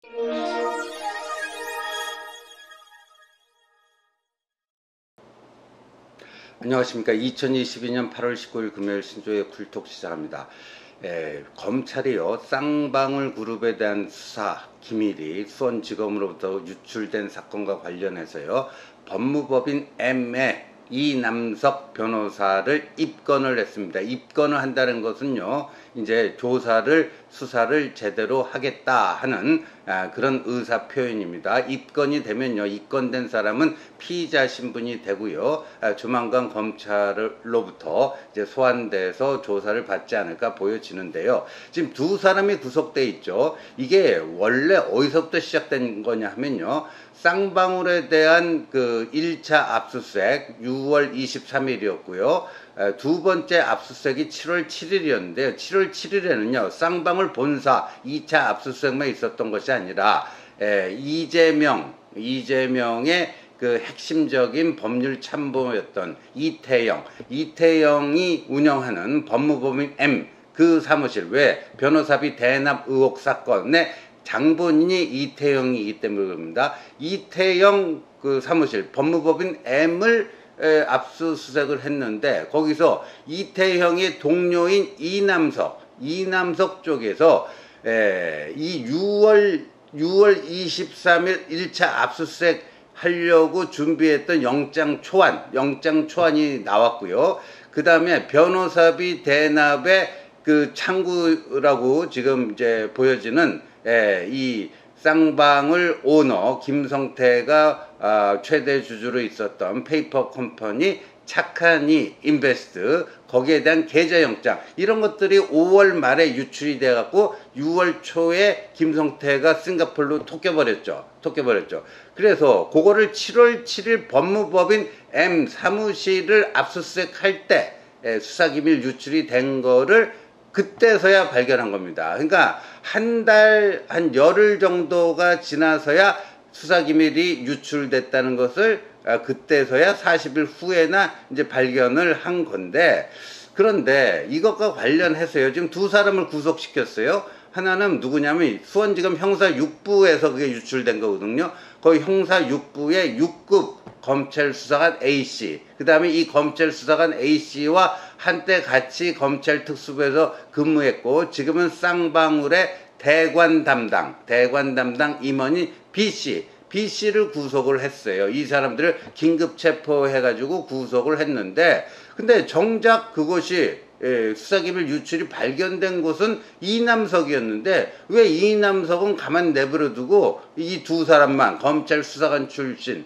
안녕하십니까. 2022년 8월 19일 금요일 신조의 쿨톡 시작합니다. 검찰이요, 쌍방울 그룹에 대한 수사 기밀이 수원지검으로부터 유출된 사건과 관련해서요, 법무법인 M의 이남석 변호사를 입건을 했습니다. 입건을 한다는 것은요, 이제 수사를 제대로 하겠다 하는 그런 의사 표현입니다. 입건이 되면요, 입건된 사람은 피의자 신분이 되고요, 조만간 검찰로부터 이제 소환돼서 조사를 받지 않을까 보여지는데요. 지금 두 사람이 구속돼 있죠. 이게 원래 어디서부터 시작된 거냐 하면요, 쌍방울에 대한 그 1차 압수수색 6월 23일이었고요. 두 번째 압수수색이 7월 7일이었는데요. 7월 7일에는요, 쌍방울 본사 2차 압수수색만 있었던 것이 아니라, 이재명의 그 핵심적인 법률 참모였던 이태영이 운영하는 법무법인 M 그 사무실, 왜 변호사비 대납 의혹 사건의 장본인이 이태영이기 때문에 그럽니다. 이태영 그 사무실 법무법인 M을 압수수색을 했는데, 거기서 이태형의 동료인 이남석 쪽에서 이 6월 23일 1차 압수수색 하려고 준비했던 영장 초안이 나왔고요. 그 다음에 변호사비 대납의 그 창구라고 지금 이제 보여지는 이 쌍방울 오너 김성태가 최대 주주로 있었던 페이퍼 컴퍼니 착한이 인베스트, 거기에 대한 계좌영장, 이런 것들이 5월 말에 유출이 돼 갖고 6월 초에 김성태가 싱가포르로 토껴버렸죠. 그래서 그거를 7월 7일 법무법인 M 사무실을 압수수색할 때 수사기밀 유출이 된 거를 그때서야 발견한 겁니다. 그러니까 한 열흘 정도가 지나서야 수사기밀이 유출됐다는 것을 그때서야 40일 후에나 이제 발견을 한 건데, 그런데 이것과 관련해서요, 지금 두 사람을 구속시켰어요. 하나는 누구냐면 수원지검 형사 6부에서 그게 유출된 거거든요. 거기 형사 6부의 6급 검찰 수사관 A씨, 그 다음에 이 검찰 수사관 A씨와 한때 같이 검찰 특수부에서 근무했고, 지금은 쌍방울의 대관 담당 임원인 B씨를 구속을 했어요. 이 사람들을 긴급 체포해가지고 구속을 했는데, 근데 정작 그것이 수사기밀 유출이 발견된 곳은 이남석이었는데, 왜 이남석은 가만 내버려 두고 이 두 사람만, 검찰 수사관 출신,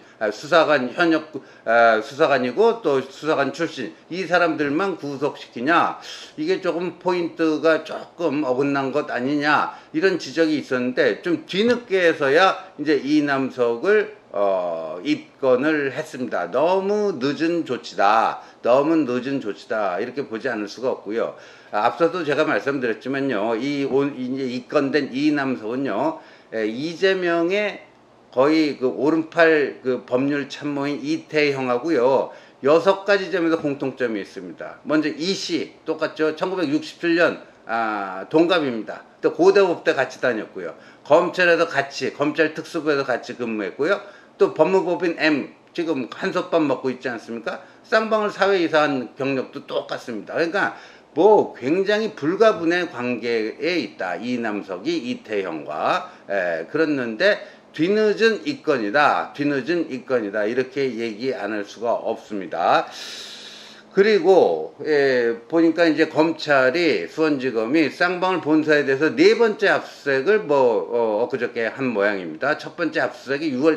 수사관이고 또 수사관 출신, 이 사람들만 구속시키냐, 이게 조금 포인트가 조금 어긋난 것 아니냐, 이런 지적이 있었는데, 좀 뒤늦게서야 이제 이남석을 입건을 했습니다. 너무 늦은 조치다, 이렇게 보지 않을 수가 없고요. 앞서도 제가 말씀드렸지만요, 이제 입건된 이남석은요, 이재명의 거의 그 오른팔 그 법률 참모인 이태형하고요, 6가지 점에서 공통점이 있습니다. 먼저 이씨 똑같죠. 1967년 동갑입니다. 또 고대법대 같이 다녔고요. 검찰에서 검찰 특수부에서 같이 근무했고요. 또 법무법인 M, 지금 한솥밥 먹고 있지 않습니까? 쌍방울 사회이사한 경력도 똑같습니다. 그러니까 뭐 굉장히 불가분의 관계에 있다, 이남석이 이태형과. 그랬는데 뒤늦은 입건이다, 이렇게 얘기 안 할 수가 없습니다. 그리고 보니까 이제 검찰이, 수원지검이 쌍방울 본사에 대해서 4번째 압수수색을 엊그저께 한 모양입니다. 첫 번째 압수수색이 6월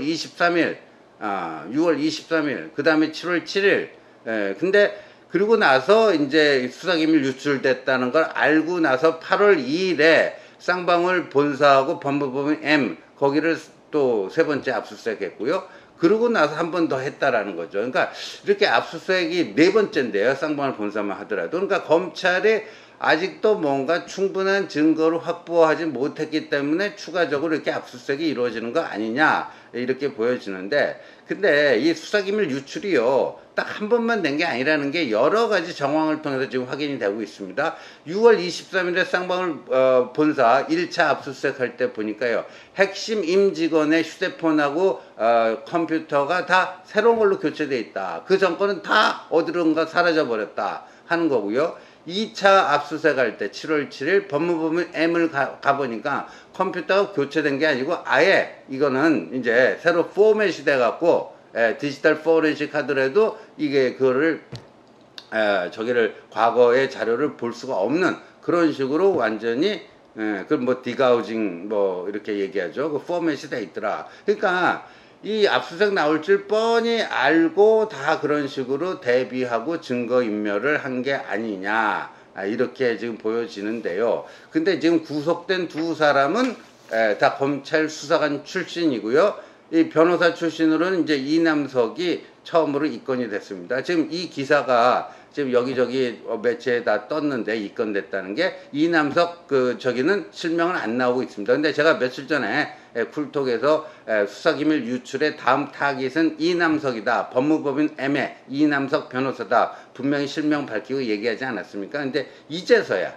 23일, 그 다음에 7월 7일. 근데 그리고 나서 이제 수사기밀 유출됐다는 걸 알고 나서 8월 2일에 쌍방울 본사하고 법무법인 M, 거기를 또 3번째 압수수색했고요. 그러고 나서 한 번 더 했다라는 거죠. 그러니까 이렇게 압수수색이 4번째인데요, 쌍방울 본사만 하더라도. 그러니까 검찰의 아직도 뭔가 충분한 증거를 확보하지 못했기 때문에 추가적으로 이렇게 압수수색이 이루어지는 거 아니냐 이렇게 보여지는데, 근데 이 수사기밀 유출이요 딱 한 번만 된 게 아니라는 게 여러 가지 정황을 통해서 지금 확인이 되고 있습니다. 6월 23일에 쌍방울 본사 1차 압수수색 할 때 보니까요, 핵심 임직원의 휴대폰하고 컴퓨터가 다 새로운 걸로 교체되어 있다. 그 정권은 다 어디론가 사라져 버렸다 하는 거고요. 2차 압수수색 할 때 7월 7일 법무부문 M을 가보니까 컴퓨터가 교체된 게 아니고 아예 이거는 이제 새로 포맷이 돼 갖고 디지털 포렌식 하더라도 이게 그거를 저기를 과거의 자료를 볼 수가 없는 그런 식으로 완전히 그 뭐 디가우징 뭐 이렇게 얘기하죠. 그 포맷이 돼 있더라. 그러니까 이 압수수색 나올 줄 뻔히 알고 다 그런 식으로 대비하고 증거인멸을 한 게 아니냐 이렇게 지금 보여지는데요. 근데 지금 구속된 두 사람은 다 검찰 수사관 출신이고요. 이 변호사 출신으로는 이제 이남석이 처음으로 입건이 됐습니다. 지금 이 기사가 지금 여기저기 매체에 다 떴는데 입건됐다는 게 이남석 저기는 실명은 안 나오고 있습니다. 근데 제가 며칠 전에 쿨톡에서 수사기밀 유출의 다음 타깃은 이남석이다. 법무법인 M의 이남석 변호사다. 분명히 실명 밝히고 얘기하지 않았습니까? 근데 이제서야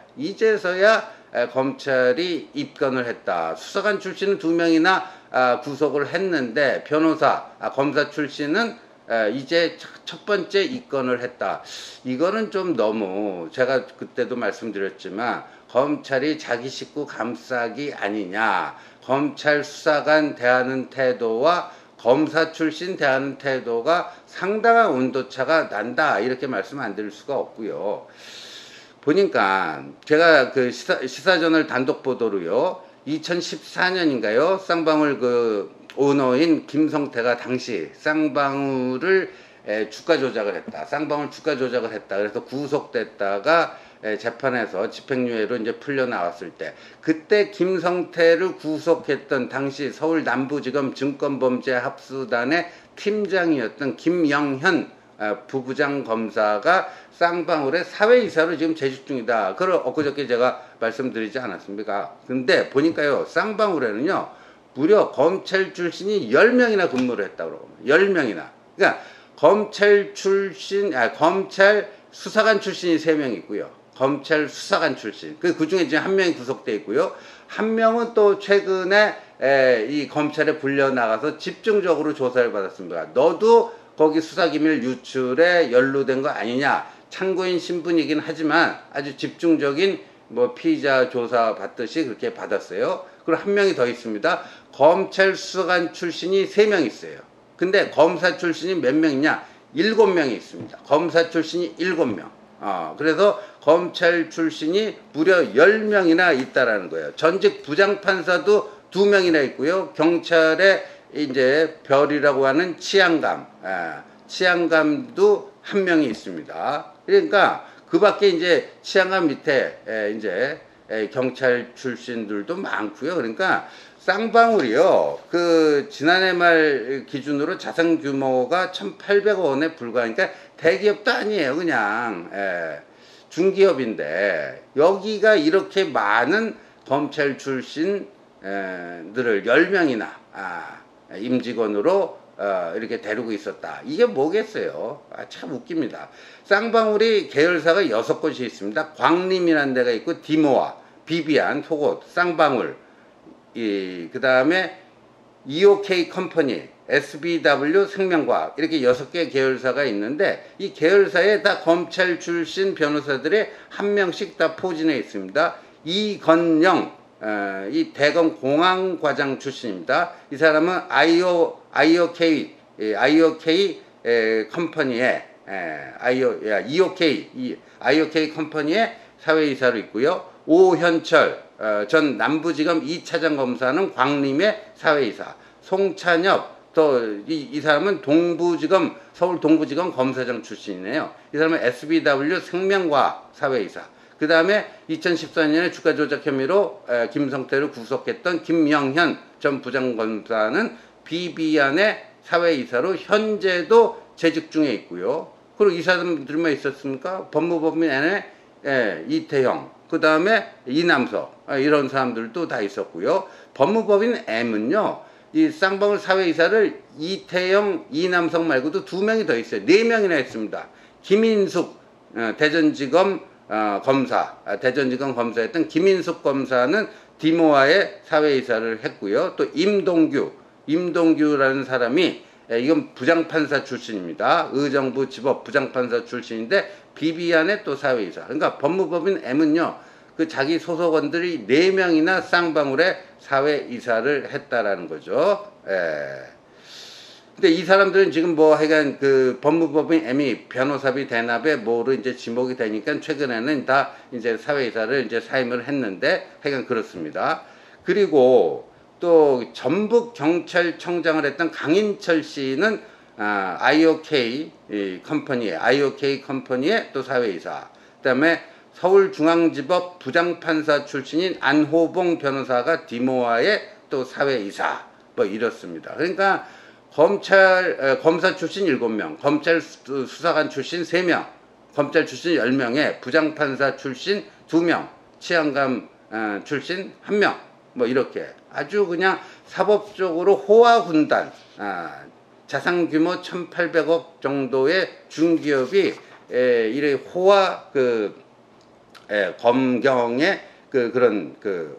검찰이 입건을 했다. 수사관 출신은 2명이나 구속을 했는데 검사 출신은 이제 첫 번째 입건을 했다. 이거는 좀 너무, 제가 그때도 말씀드렸지만 검찰이 자기 식구 감싸기 아니냐. 검찰 수사관 대하는 태도와 검사 출신 대하는 태도가 상당한 온도차가 난다. 이렇게 말씀 안 드릴 수가 없고요. 보니까 제가 그 시사저널 단독 보도로요, 2014년인가요? 쌍방울 오너인 김성태가 당시 쌍방울을 주가 조작을 했다. 쌍방울 주가 조작을 했다. 그래서 구속됐다가 재판에서 집행유예로 이제 풀려 나왔을 때, 그때 김성태를 구속했던 당시 서울 남부지검 증권범죄합수단의 팀장이었던 김영현 부부장 검사가 쌍방울의 사회이사로 지금 재직 중이다. 그걸 엊그저께 제가 말씀드리지 않았습니까? 근데 보니까요, 쌍방울에는요 무려 검찰 출신이 10명이나 근무를 했다고 그러고, 10명이나. 그러니까 검찰 수사관 출신이 3명 있고요. 검찰 수사관 출신. 그 중에 지금 1명이 구속돼 있고요. 1명은 또 최근에 이 검찰에 불려 나가서 집중적으로 조사를 받았습니다. 너도 거기 수사기밀 유출에 연루된 거 아니냐. 참고인 신분이긴 하지만 아주 집중적인 뭐 피의자 조사 받듯이 그렇게 받았어요. 그리고 1명이 더 있습니다. 검찰 수사관 출신이 3명 있어요. 근데 검사 출신이 몇 명이냐? 7명이 있습니다. 검사 출신이 7명. 그래서 검찰 출신이 무려 10명이나 있다라는 거예요. 전직 부장판사도 2명이나 있고요. 경찰에 이제 별이라고 하는 치안감도 1명이 있습니다. 그러니까 그 밖에 이제 치안감 밑에 이제 경찰 출신들도 많고요. 그러니까 쌍방울이요, 지난해 말 기준으로 자산 규모가 1,800억 원에 불과하니까 대기업도 아니에요. 그냥 중기업인데, 여기가 이렇게 많은 검찰 출신들을 10명이나 임직원으로 이렇게 데리고 있었다. 이게 뭐겠어요? 참 웃깁니다. 쌍방울이 계열사가 6곳이 있습니다. 광림이라는 데가 있고, 디모아, 비비안, 속옷, 쌍방울, 그 다음에 EOK 컴퍼니, SBW 생명과학, 이렇게 6개 계열사가 있는데, 이 계열사에 다 검찰 출신 변호사들이 1명씩 다 포진해 있습니다. 이건영, 이 대검 공항과장 출신입니다. 이 사람은 IOK 컴퍼니의 IOK 컴퍼니의 사회이사로 있고요. 오현철 전 남부지검 2차장 검사는 광림의 사회이사. 송찬엽, 이 사람은 서울 동부지검 검사장 출신이네요. 이 사람은 SBW 생명과학 사회이사. 그 다음에 2014년에 주가 조작 혐의로 김성태를 구속했던 김영현 전 부장검사는 비비안의 사회이사로 현재도 재직 중에 있고요. 그리고 이 사람들만 있었습니까? 법무법인 N의 이태영, 그 다음에 이남석, 이런 사람들도 다 있었고요. 법무법인 M은요, 이 쌍방울 사회이사를 이태영, 이남석 말고도 2명이 더 있어요. 4명이나 했습니다. 김인숙 대전지검 검사, 대전지검 검사였던 김인숙 검사는 디모아의 사회이사를 했고요. 또 임동규라는 사람이 이건 부장판사 출신입니다. 의정부 지법 부장판사 출신인데 비비안의 또 사회이사. 그러니까 법무법인 M은요, 그 자기 소속원들이 4명이나 쌍방울에 사회이사를 했다라는 거죠. 근데 이 사람들은 지금 뭐 하여간 그 법무법인 M이 변호사비 대납에 뭐로 이제 지목이 되니까 최근에는 다 이제 사회이사를 이제 사임을 했는데 하여간 그렇습니다. 그리고 또 전북 경찰청장을 했던 강인철 씨는 IOK 컴퍼니의 또 사회이사. 그다음에 서울중앙지법 부장판사 출신인 안호봉 변호사가 디모아의 또 사회이사. 뭐 이렇습니다. 그러니까 검사 출신 7명, 검찰 수사관 출신 3명, 검찰 출신 10명에 부장판사 출신 2명, 치안감 출신 1명, 뭐 이렇게 아주 그냥 사법적으로 호화훈단, 자산 규모 1,800억 정도의 중기업이 이래 호화 검경의 그런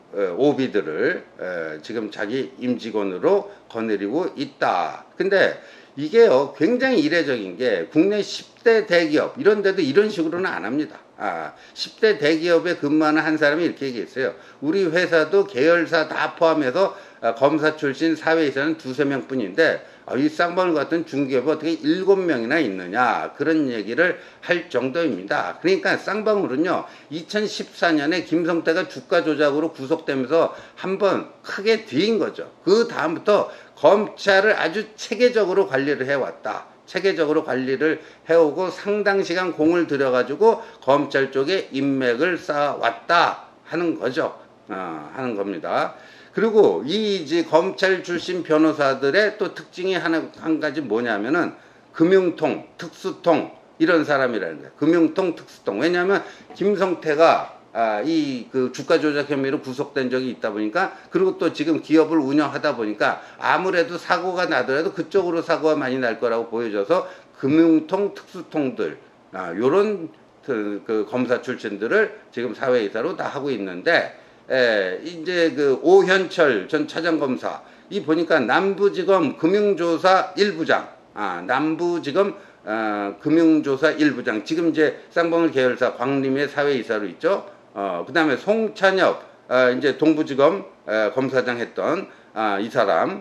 오비들을 지금 자기 임직원으로 거느리고 있다. 근데 이게요, 굉장히 이례적인 게 국내 10대 대기업 이런 데도 이런 식으로는 안 합니다. 10대 대기업에 근무하는 한 사람이 이렇게 얘기했어요. 우리 회사도 계열사 다 포함해서 검사 출신 사회이사는 2~3명 뿐인데 이 쌍방울 같은 중기업이 어떻게 7명이나 있느냐, 그런 얘기를 할 정도입니다. 그러니까 쌍방울은요, 2014년에 김성태가 주가 조작으로 구속되면서 한번 크게 뒤인 거죠. 그 다음부터 검찰을 아주 체계적으로 관리를 해왔다. 체계적으로 관리를 해오고 상당 시간 공을 들여가지고 검찰 쪽에 인맥을 쌓아왔다 하는 거죠. 하는 겁니다. 그리고 이 이제 검찰 출신 변호사들의 또 특징이 한 가지 뭐냐면은 금융통, 특수통 이런 사람이라는 거예요. 금융통, 특수통. 왜냐하면 김성태가 이 그 주가 조작 혐의로 구속된 적이 있다 보니까, 그리고 또 지금 기업을 운영하다 보니까 아무래도 사고가 나더라도 그쪽으로 사고가 많이 날 거라고 보여져서 금융통, 특수통들 요런 그 검사 출신들을 지금 사회이사로 다 하고 있는데, 이제 그 오현철 전 차장검사 이 보니까 남부지검 금융조사 1부장, 남부지검 금융조사 1부장, 지금 이제 쌍방울 계열사 광림의 사회이사로 있죠. 그 다음에 송찬엽 이제 동부지검 검사장 했던 이 사람을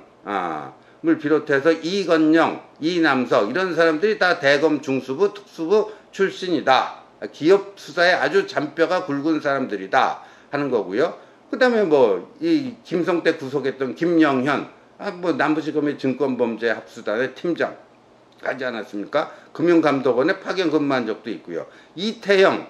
비롯해서 이건영, 이남석 이런 사람들이 다 대검 중수부, 특수부 출신이다. 기업 수사에 아주 잔뼈가 굵은 사람들이다 하는 거고요. 그 다음에 뭐 이 김성태 구속했던 김영현, 뭐 남부지검의 증권범죄 합수단의 팀장 하지 않았습니까? 금융감독원에 파견 근무한 적도 있고요. 이태영,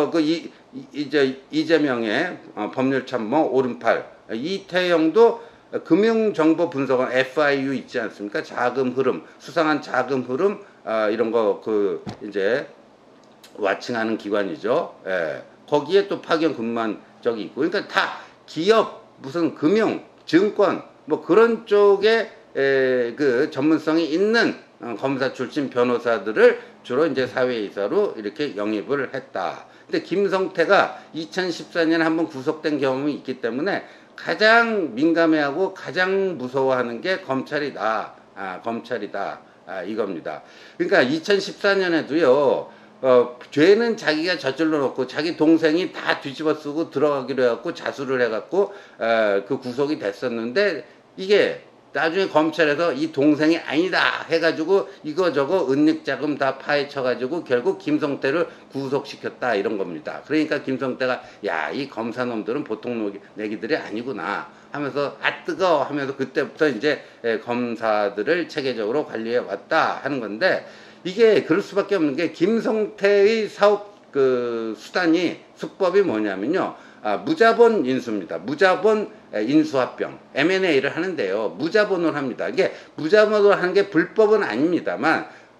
이재명의 법률참모 오른팔, 이태영도 금융정보분석원 FIU 있지 않습니까? 자금 흐름, 수상한 자금 흐름, 이런 거 이제 와칭하는 기관이죠. 거기에 또 파견 근무한 적이 있고, 그러니까 다 기업, 무슨 금융, 증권, 뭐 그런 쪽에 그 전문성이 있는 검사 출신 변호사들을 주로 이제 사회이사로 이렇게 영입을 했다. 근데 김성태가 2014년에 한번 구속된 경험이 있기 때문에 가장 민감해하고 가장 무서워하는 게 검찰이다. 검찰이다. 이겁니다. 그러니까 2014년에도요, 죄는 자기가 저질러 놓고 자기 동생이 다 뒤집어 쓰고 들어가기로 해갖고 자수를 해갖고 그 구속이 됐었는데, 이게 나중에 검찰에서 이 동생이 아니다 해가지고 이거저거 은닉자금 다 파헤쳐가지고 결국 김성태를 구속시켰다, 이런 겁니다. 그러니까 김성태가 야, 이 검사놈들은 보통 내기들이 아니구나 하면서 뜨거워 하면서 그때부터 이제 검사들을 체계적으로 관리해 왔다 하는 건데, 이게 그럴 수밖에 없는 게 김성태의 사업 수단이 수법이 뭐냐면요, 무자본 인수입니다. 무자본 인수합병, M&A를 하는데요, 무자본으로 합니다. 이게 무자본으로 하는 게 불법은 아닙니다만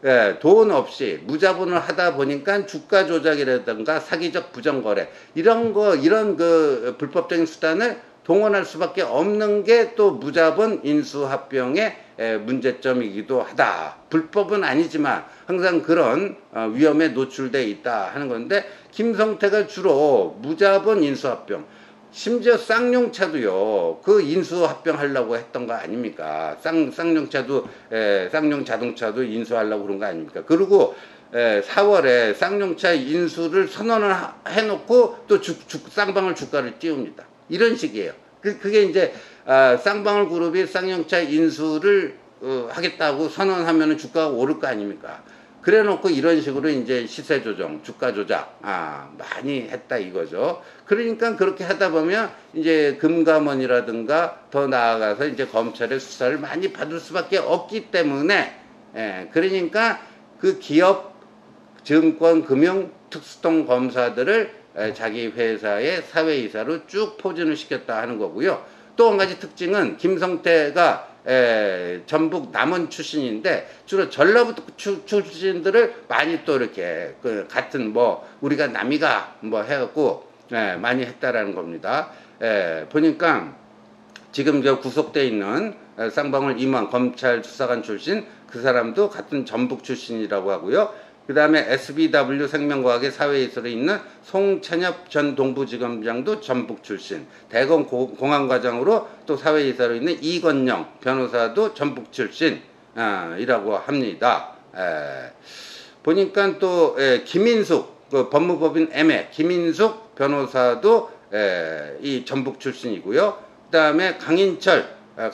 예, 돈 없이 무자본을 하다 보니까 주가 조작이라든가 사기적 부정거래 이런 그 불법적인 수단을 동원할 수밖에 없는 게 또 무자본 인수합병의 문제점이기도 하다. 불법은 아니지만 항상 그런 위험에 노출돼 있다 하는 건데, 김성태가 주로 무자본 인수합병, 심지어 쌍용차도요, 그 인수합병 하려고 했던 거 아닙니까? 쌍용차도, 쌍용 자동차도 인수하려고 그런 거 아닙니까? 그리고 4월에 쌍용차 인수를 선언을 해놓고 또 쌍방울 주가를 띄웁니다. 이런 식이에요. 그게 이제 쌍방울 그룹이 쌍용차 인수를 하겠다고 선언하면 주가가 오를 거 아닙니까? 그래 놓고 이런 식으로 이제 시세 조정, 주가 조작 많이 했다 이거죠. 그러니까 그렇게 하다 보면 이제 금감원이라든가 더 나아가서 이제 검찰의 수사를 많이 받을 수밖에 없기 때문에, 그러니까 그 기업, 증권, 금융, 특수통 검사들을 자기 회사의 사회이사로 쭉 포진을 시켰다 하는 거고요. 또 한 가지 특징은 김성태가 전북 남원 출신인데 주로 전라북도 출신들을 많이 또 이렇게 그 같은 뭐 우리가 남이가 뭐 해갖고 많이 했다라는 겁니다. 보니까 지금 저 구속돼 있는 쌍방울 임원 검찰 수사관 출신 그 사람도 같은 전북 출신이라고 하고요. 그 다음에 SBW 생명과학의 사회이사로 있는 송찬엽 전 동부지검장도 전북 출신, 대검 공안과장으로 또 사회이사로 있는 이건영 변호사도 전북 출신이라고 합니다. 보니까 또 김인숙 그 법무법인 M의 김인숙 변호사도 이 전북 출신이고요. 그 다음에 강인철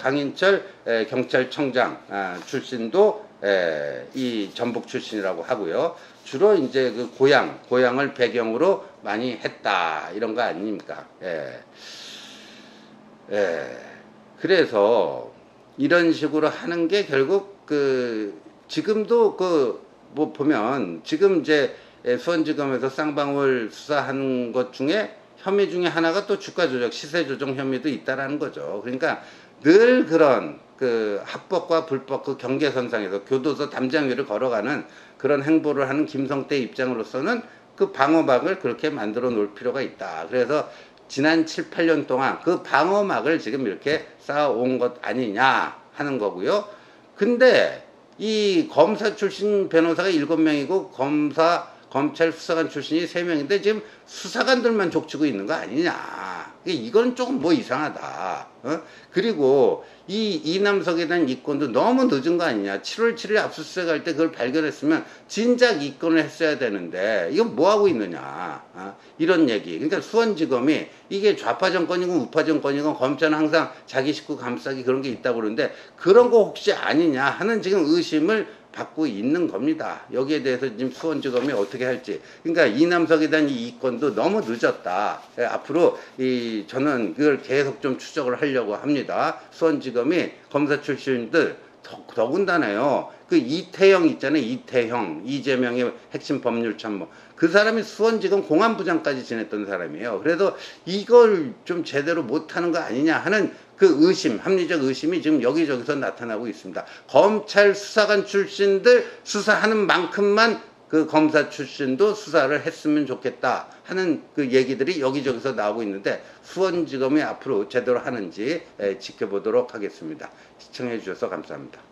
경찰청장 출신도 이 전북 출신이라고 하고요. 주로 이제 그 고향을 배경으로 많이 했다 이런 거 아닙니까? 그래서 이런 식으로 하는 게 결국 그 지금도 그 뭐 보면 지금 이제 수원지검에서 쌍방울 수사하는 것 중에 혐의 중에 하나가 또 주가 조작, 시세 조정 혐의도 있다라는 거죠. 그러니까 늘 그런 그 합법과 불법 그 경계선상에서 교도소 담장 위를 걸어가는 그런 행보를 하는 김성태 입장으로서는 그 방어막을 그렇게 만들어 놓을 필요가 있다. 그래서 지난 7, 8년 동안 그 방어막을 지금 이렇게 쌓아온 것 아니냐 하는 거고요. 근데 이 검사 출신 변호사가 7명이고 검찰 수사관 출신이 3명인데 지금 수사관들만 족치고 있는 거 아니냐. 이건 조금 뭐 이상하다. 그리고 이 이남석에 대한 이권도 너무 늦은 거 아니냐. 7월 7일 압수수색 할 때 그걸 발견했으면 진작 이권을 했어야 되는데 이건 뭐 하고 있느냐. 이런 얘기. 그러니까 수원지검이 이게 좌파 정권이고 우파 정권이고 검찰은 항상 자기 식구 감싸기 그런 게 있다고 그러는데 그런 거 혹시 아니냐 하는 지금 의심을 받고 있는 겁니다. 여기에 대해서 지금 수원지검이 어떻게 할지. 그러니까 이남석에 대한 이 이권도 너무 늦었다. 앞으로 저는 그걸 계속 좀 추적을 하려고 합니다. 수원지검이 검사 출신들 더군다나요. 그 이태영 있잖아요. 이재명의 핵심 법률참모. 그 사람이 수원지검 공안부장까지 지냈던 사람이에요. 그래서 이걸 좀 제대로 못하는 거 아니냐 하는 그 의심, 합리적 의심이 지금 여기저기서 나타나고 있습니다. 검찰 수사관 출신들 수사하는 만큼만 그 검사 출신도 수사를 했으면 좋겠다 하는 그 얘기들이 여기저기서 나오고 있는데 수원지검이 앞으로 제대로 하는지 지켜보도록 하겠습니다. 시청해 주셔서 감사합니다.